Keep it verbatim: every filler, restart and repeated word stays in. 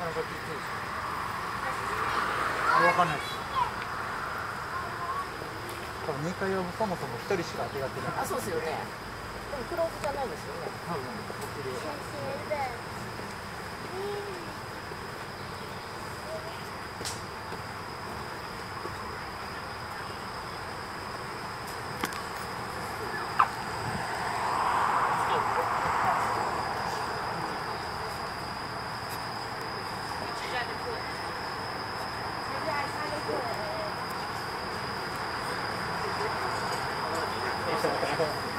かなかきついです。あ、わかんないです。多分にかいはそもそもひとりしか手がけない。 あ、そうですよね。でもクローズじゃないですよね。 多分こっちで。Thank you.